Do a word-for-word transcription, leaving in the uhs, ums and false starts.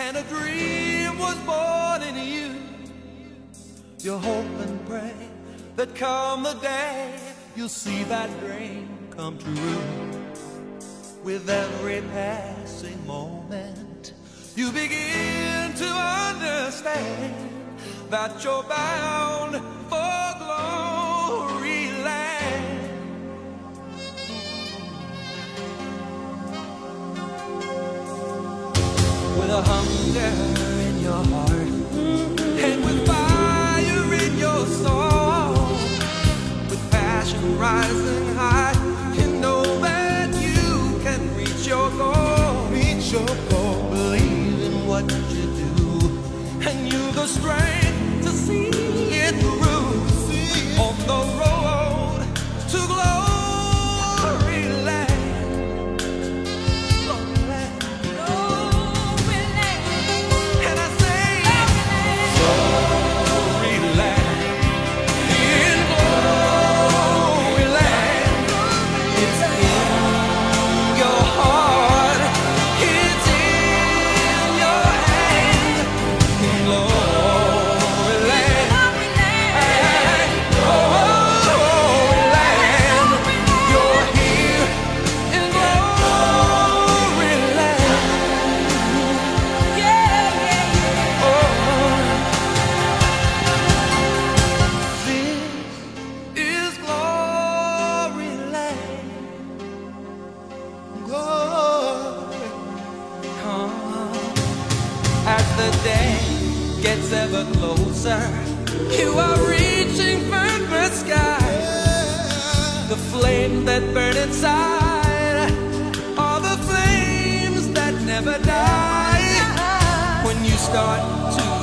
and a dream was born in you. You hope and pray that come the day you'll see that dream come true. With every passing moment, you begin to understand that you're bound for Gloryland. With a hunger in your heart, and with fire in your soul, with passion rising high, you know that you can reach your goal. Reach your goal. Believe in what you do, and you've the strength to see it through. On the road to Gloryland. Gloryland. Gloryland. And I say, Gloryland. In Gloryland. It's in your heart. It's in your hand. In Gloryland. Gloryland. You're here in Gloryland. Yeah, yeah, yeah. Oh. This is Gloryland. Glory. Oh. As the day gets ever closer, you are reaching for the sky. The flame that burn inside are the flames that never die. When you start to